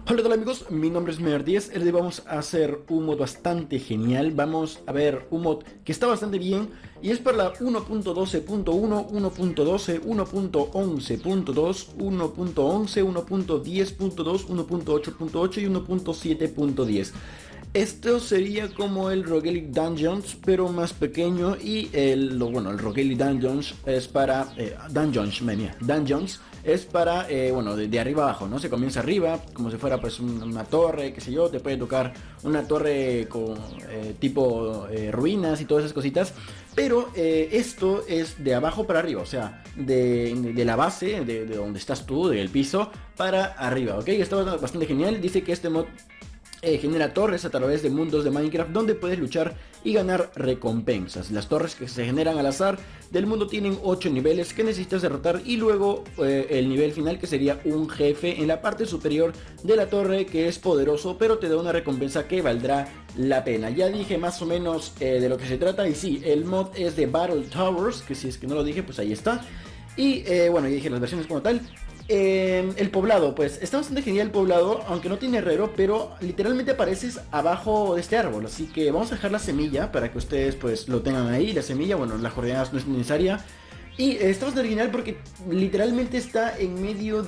Hola, ¿qué tal amigos? Mi nombre es Mer10. El día vamos a hacer un mod bastante genial. Vamos a ver un mod que está bastante bien y es para la 1.12.1, 1.12, 1.11.2, 1.11, 1.10.2, 1.8.8 y 1.7.10. Esto sería como el Roguelike Dungeons, pero más pequeño. Y el Roguelike Dungeons es para Dungeons es para bueno, de arriba abajo, ¿no? Se comienza arriba, como si fuera pues una torre, qué sé yo. Te puede tocar una torre con tipo ruinas y todas esas cositas. Pero esto es de abajo para arriba, o sea, de la base, de donde estás tú, del piso, para arriba, ¿ok? Está bastante genial. Dice que este mod genera torres a través de mundos de Minecraft donde puedes luchar y ganar recompensas. Las torres que se generan al azar del mundo tienen 8 niveles que necesitas derrotar y luego el nivel final, que sería un jefe en la parte superior de la torre, que es poderoso pero te da una recompensa que valdrá la pena. Ya dije más o menos de lo que se trata, y sí, el mod es de Battle Towers, que si es que no lo dije pues ahí está. Y bueno, ya dije las versiones como tal. El poblado, pues está bastante genial el poblado, aunque no tiene herrero, pero literalmente apareces abajo de este árbol. Así que vamos a dejar la semilla para que ustedes pues lo tengan ahí. La semilla, bueno, las coordenadas no es necesaria. Y está bastante original porque literalmente está en medio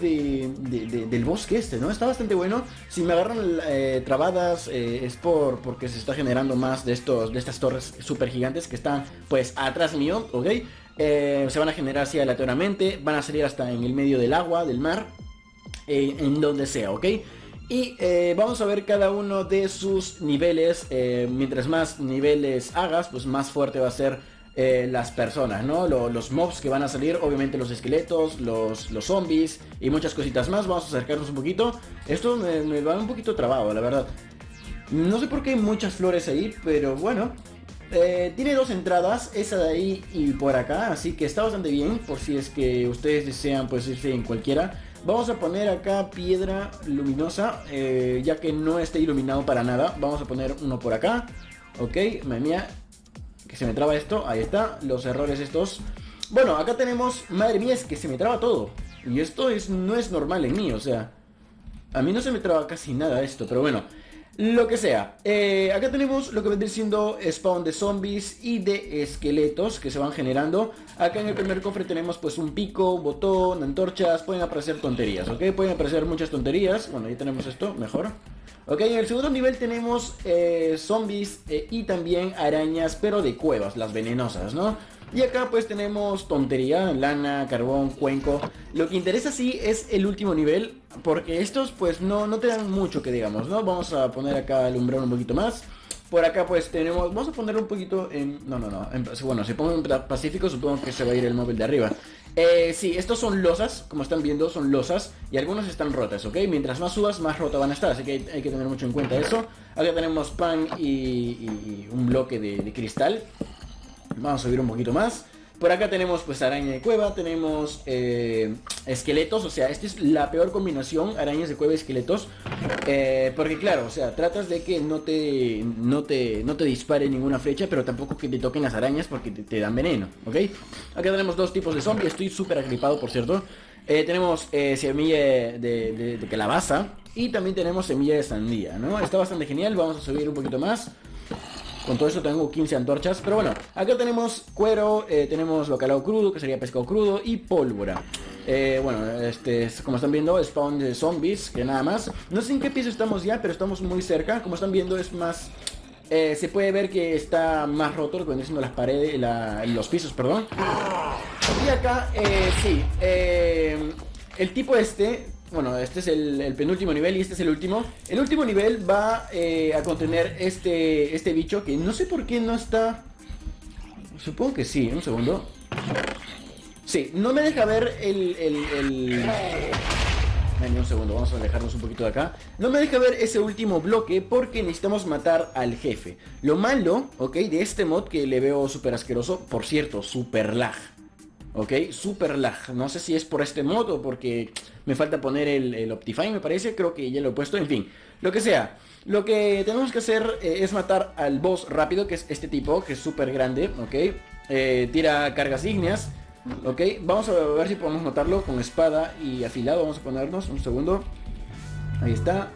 del bosque este, ¿no? Está bastante bueno. Si me agarran trabadas es porque se está generando más de estas torres super gigantes que están pues atrás mío, ¿ok? Se van a generar así aleatoriamente, van a salir hasta en el medio del agua, del mar, en donde sea, ¿ok? Y vamos a ver cada uno de sus niveles. Mientras más niveles hagas, pues más fuerte va a ser las personas, ¿no? Los mobs que van a salir, obviamente los esqueletos, los zombies y muchas cositas más. Vamos a acercarnos un poquito. Esto me va un poquito trabado, la verdad. No sé por qué hay muchas flores ahí, pero bueno. Tiene dos entradas, esa de ahí y por acá, así que está bastante bien, por si es que ustedes desean pues irse en cualquiera. Vamos a poner acá piedra luminosa, ya que no esté iluminado para nada. Vamos a poner uno por acá. Ok, madre mía, que se me traba esto, ahí está, los errores estos. Bueno, acá tenemos, madre mía, es que se me traba todo. Y esto no es normal en mí, o sea, a mí no se me traba casi nada esto, pero bueno. Lo que sea, acá tenemos lo que vendría siendo spawn de zombies y de esqueletos que se van generando. Acá en el primer cofre tenemos pues un pico, un botón, antorchas. Pueden aparecer tonterías, ¿ok? Pueden aparecer muchas tonterías. Bueno, ya tenemos esto, mejor. Ok, en el segundo nivel tenemos zombies y también arañas, pero de cuevas, las venenosas, ¿no? Y acá pues tenemos tontería, lana, carbón, cuenco. Lo que interesa sí es el último nivel, porque estos pues no te dan mucho que digamos, ¿no? Vamos a poner acá alumbrar un poquito más. Por acá pues tenemos, vamos a poner un poquito en... bueno, si pongo en Pacífico supongo que se va a ir el móvil de arriba. Sí, estos son losas, como están viendo son losas y algunas están rotas, ¿ok? Mientras más subas más rota van a estar, así que hay que tener mucho en cuenta eso. Acá tenemos pan y un bloque de cristal. Vamos a subir un poquito más. Por acá tenemos pues araña de cueva, tenemos esqueletos, o sea, esta es la peor combinación, arañas de cueva y esqueletos. Porque claro, o sea, tratas de que no te dispare ninguna flecha, pero tampoco que te toquen las arañas porque te dan veneno, ¿ok? Acá tenemos dos tipos de zombies, estoy súper agripado por cierto. Tenemos semilla de calabaza y también tenemos semilla de sandía, ¿no? Está bastante genial, vamos a subir un poquito más. Con todo eso tengo 15 antorchas. Pero bueno, acá tenemos cuero, tenemos bacalao crudo, que sería pescado crudo, y pólvora. Bueno, como están viendo, spawn de zombies, que nada más. No sé en qué piso estamos ya, pero estamos muy cerca. Como están viendo es más... se puede ver que está más roto lo que vienen siendo las paredes, los pisos, perdón. Y acá, sí, el tipo bueno, este es el penúltimo nivel y este es el último. El último nivel va a contener este bicho que no sé por qué no está... Supongo que sí, un segundo. Sí, no me deja ver Dame un segundo, vamos a alejarnos un poquito de acá. No me deja ver ese último bloque porque necesitamos matar al jefe. Lo malo, ok, de este mod que le veo súper asqueroso, por cierto, super lag. Ok, super lag, no sé si es por este mod o porque me falta poner el Optifine, me parece, creo que ya lo he puesto, en fin, lo que sea. Lo que tenemos que hacer es matar al boss rápido, que es este tipo, que es súper grande, ok. Tira cargas ígneas, ok. Vamos a ver si podemos matarlo con espada y afilado, vamos a ponernos, un segundo. Ahí está.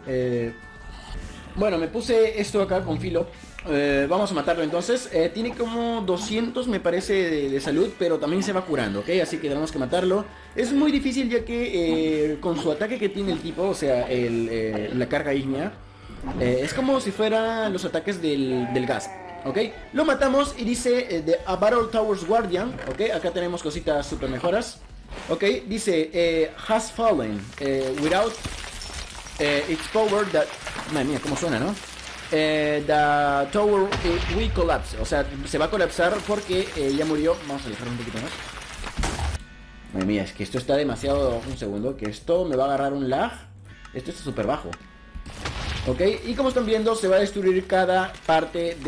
Bueno, me puse esto acá con filo. Vamos a matarlo entonces. Tiene como 200 me parece de salud, pero también se va curando, ¿ok? Así que tenemos que matarlo. Es muy difícil ya que con su ataque que tiene el tipo, o sea, la carga ígnea, es como si fueran los ataques del gas, ¿ok? Lo matamos y dice A Battle Towers Guardian, ¿ok? Acá tenemos cositas super mejoras, ¿ok? Dice Has fallen without its power that... Madre mía, cómo suena, ¿no? The tower will collapse. O sea, se va a colapsar porque ya murió. Vamos a alejarlo un poquito más. Madre mía, es que esto está demasiado... Un segundo, que esto me va a agarrar un lag. Esto está súper bajo. Ok, y como están viendo, se va a destruir cada parte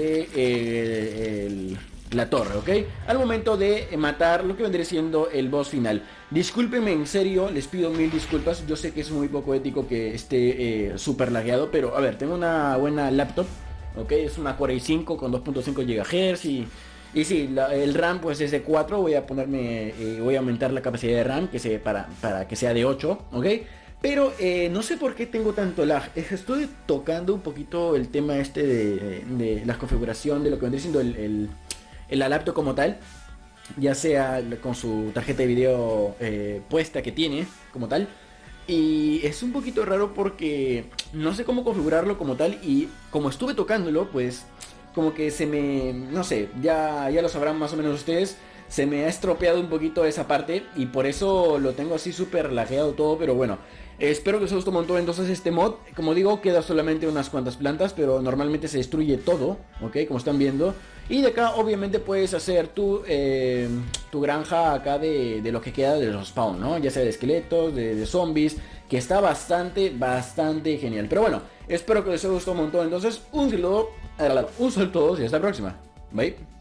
de la torre, ¿ok? Al momento de matar lo que vendría siendo el boss final. Discúlpenme, en serio, les pido mil disculpas. Yo sé que es muy poco ético que esté súper lagueado, pero a ver, tengo una buena laptop, ¿ok? Es una Core i5 con 2.5 GHz y sí, el RAM pues es de 4. Voy a ponerme, voy a aumentar la capacidad de RAM para que sea de 8, ¿ok? Pero no sé por qué tengo tanto lag. Estoy tocando un poquito el tema este de la configuración de lo que vendría siendo la laptop como tal, ya sea con su tarjeta de video puesta que tiene como tal. Y es un poquito raro porque no sé cómo configurarlo como tal. Y como estuve tocándolo, pues como que se me... No sé, ya lo sabrán más o menos ustedes. Se me ha estropeado un poquito esa parte y por eso lo tengo así súper lagueado todo, pero bueno. Espero que os guste un montón entonces este mod. Como digo, queda solamente unas cuantas plantas, pero normalmente se destruye todo, ¿ok? Como están viendo. Y de acá obviamente puedes hacer tu granja acá de lo que queda de los spawn, ¿no? Ya sea de esqueletos, de zombies, que está bastante genial. Pero bueno, espero que les haya gustado un montón entonces. Un saludo a todos y hasta la próxima. Bye.